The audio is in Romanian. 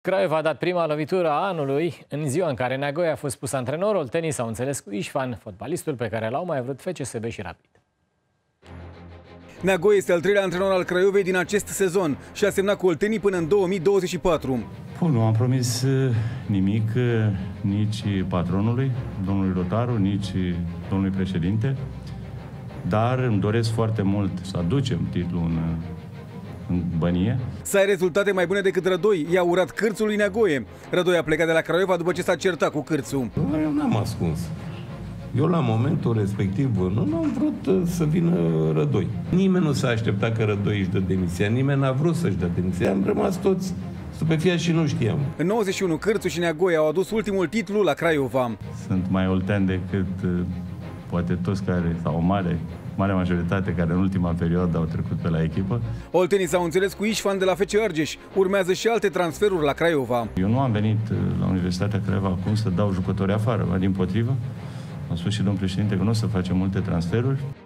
Craiova a dat prima lovitură a anului. În ziua în care Neagoe a fost pus antrenor, oltenii s-au înțeles cu Ișvan, fotbalistul pe care l-au mai vrut FCSB și Rapid. Neagoe este al treilea antrenor al Craiovei din acest sezon și a semnat cu oltenii până în 2024. Nu am promis nimic nici patronului, domnului Rotaru, nici domnului președinte, dar îmi doresc foarte mult să aducem titlul în Bănie. Să ai rezultate mai bune decât Rădoi, i-a urat Cârțul lui Neagoe. Rădoi a plecat de la Craiova după ce s-a certat cu Cârțul. Eu n-am ascuns. Eu la momentul respectiv nu am vrut să vină Rădoi. Nimeni nu s-a așteptat că Rădoi își dă demisia, nimeni n-a vrut să-și dă demisia. Am rămas toți stupefiați și nu știam. În 91, Cârțul și Neagoe au adus ultimul titlu la Craiova. Sunt mai oltean decât poate toți care, sau o mare majoritate care în ultima perioadă au trecut pe la echipă. Oltenii s-au înțeles cu Ișvan de la FC Argeș. Urmează și alte transferuri la Craiova. Eu nu am venit la Universitatea Craiova acum să dau jucători afară, dimpotrivă. Am spus și domnul președinte că nu o să facem multe transferuri.